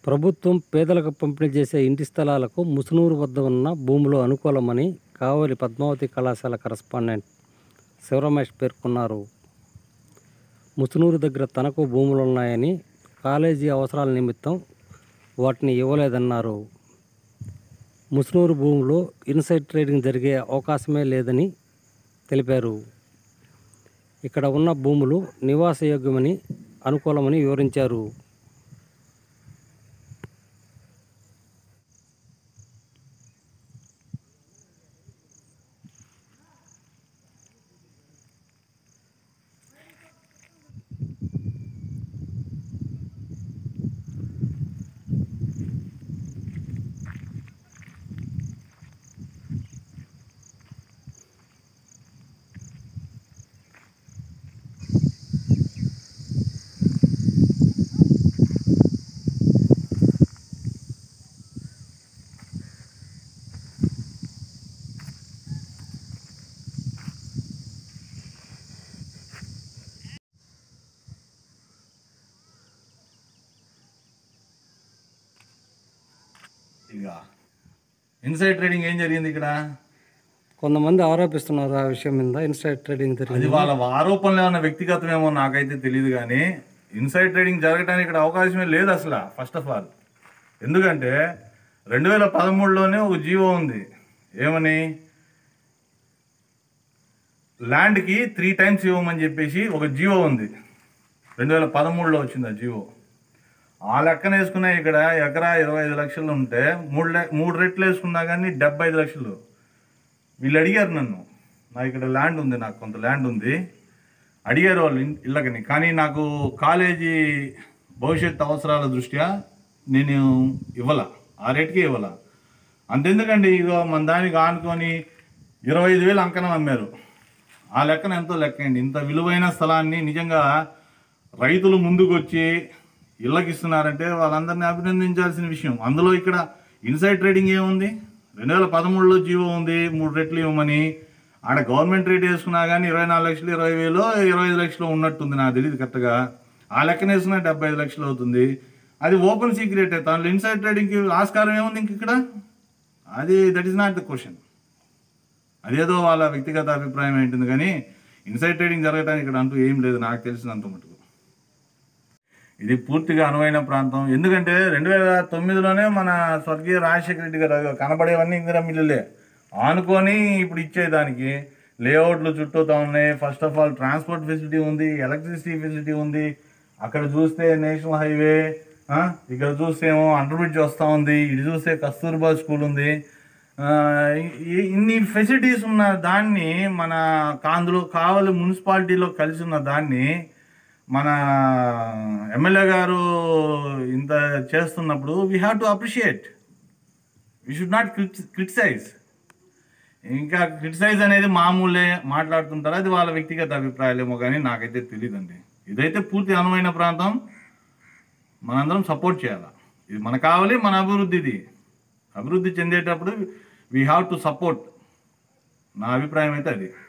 ప్రభుత్వం పేదలకు పంపిణీ చేసే ఇంటి స్థలాలకు ముసునూరు వద్ద ఉన్న భూములు అనుకూలమని కావలి పద్మావతి కళాశాల కరస్పాండెంట్ శివరమేష్ పేర్కొన్నారు. ముసునూరు దగ్గర తనకు భూములున్నాయని, కాలేజీ అవసరాల నిమిత్తం వాటిని ఇవ్వలేదన్నారు. ముసునూరు భూములో ఇన్సైడ్ ట్రేడింగ్ జరిగే అవకాశమే లేదని తెలిపారు. ఇక్కడ ఉన్న భూములు నివాసయోగ్యమని, అనుకూలమని వివరించారు. ఇక ఇన్సైడ్ ట్రేడింగ్ ఏం జరిగింది ఇక్కడ? కొంతమంది ఆరోపిస్తున్నారు ఆ విషయం మీద. ఇన్సైడ్ ట్రేడింగ్ అది వాళ్ళ ఆరోపణలు ఏమన్నా వ్యక్తిగతమేమో నాకైతే తెలియదు, కానీ ఇన్సైడ్ ట్రేడింగ్ జరగడానికి ఇక్కడ అవకాశమే లేదు అసలు. ఫస్ట్ ఆఫ్ ఆల్ ఎందుకంటే 2013లోనే ఒక జీవో ఉంది. ఏమని? ల్యాండ్కి 3 times ఇవ్వమని చెప్పేసి ఒక జీవో ఉంది. 2013లో వచ్చింది ఆ జీవో. ఆ లెక్కన వేసుకున్నా ఇక్కడ ఎకరా 25 లక్షలు ఉంటే 3 రెట్లు వేసుకున్నా కానీ 75 లక్షలు. వీళ్ళు అడిగారు నన్ను, నాకు ఇక్కడ ల్యాండ్ ఉంది, నాకు కొంత ల్యాండ్ ఉంది, అడిగారు వాళ్ళు ఇళ్ళకని. కానీ నాకు కాలేజీ భవిష్యత్ అవసరాల దృష్ట్యా నేను ఆ రేట్కే ఇవ్వాల. అంతెందుకండి, ఇగో మన దానికి ఆనుకొని 25,000 అంకనం అమ్మారు. ఆ లెక్కన ఎంతో లెక్కండి. ఇంత విలువైన స్థలాన్ని నిజంగా రైతులు ముందుకు వచ్చి ఇళ్ళకి ఇస్తున్నారంటే వాళ్ళందరినీ అభినందించాల్సిన విషయం. అందులో ఇక్కడ ఇన్సైడ్ ట్రేడింగ్ ఏముంది? 2013లో జీవో ఉంది 3 రెట్లు ఇవ్వమని. ఆడ గవర్నమెంట్ రేట్ వేసుకున్నా కానీ 24 లక్షలు, 20,000, 25 లక్షలు ఉన్నట్టుంది, నాకు తెలియదు కరెక్ట్గా. ఆ లెక్కన వేసుకున్నా 75 లక్షలు అవుతుంది. అది ఓపెన్ సీక్రెట్. దాంట్లో ఇన్సైడ్ ట్రేడింగ్కి ఆస్కారం ఏముంది ఇంక ఇక్కడ? That is not the question. అదేదో వాళ్ళ వ్యక్తిగత అభిప్రాయం ఏంటుంది, కానీ ఇన్సైడ్ ట్రేడింగ్ జరగడానికి ఇక్కడ అంటూ ఏం లేదు నాకు తెలిసినంత మటుకు. ఇది పూర్తిగా అనువైన ప్రాంతం. ఎందుకంటే 2009లోనే మన స్వర్గీయ రాజశేఖర రెడ్డి గారు కనబడేవన్నీ ఇందిరా మిల్లులే ఆనుకొని ఇప్పుడు ఇచ్చేదానికి లేఅవుట్లు చుట్టూతా ఉన్నాయి. First of all transport facility ఉంది, ఎలక్ట్రిసిటీ ఫెసిలిటీ ఉంది. అక్కడ చూస్తే నేషనల్ హైవే, ఇక్కడ చూస్తే ఏమో అండర్ బ్రిడ్జ్ వస్తూ ఉంది, ఇటు చూస్తే కస్తూర్బా స్కూల్ ఉంది. ఇన్ని ఫెసిలిటీస్ ఉన్న దాన్ని మన కావలి మున్సిపాలిటీలో కలిసి ఉన్న దాన్ని మన ఎమ్మెల్యే గారు ఇంత చేస్తున్నప్పుడు we have to appreciate. We should not criticise. ఇంకా క్రిటిసైజ్ అనేది మామూలే మాట్లాడుతుంటారు, అది వాళ్ళ వ్యక్తిగత అభిప్రాయాలేమో కానీ నాకైతే తెలియదండి. ఇదైతే పూర్తి అనువైన ప్రాంతం, మనందరం సపోర్ట్ చేయాలి. ఇది మన కావాలి, మన అభివృద్ధి చెందేటప్పుడు వీ హ్యావ్ టు సపోర్ట్. నా అభిప్రాయం అయితే అది.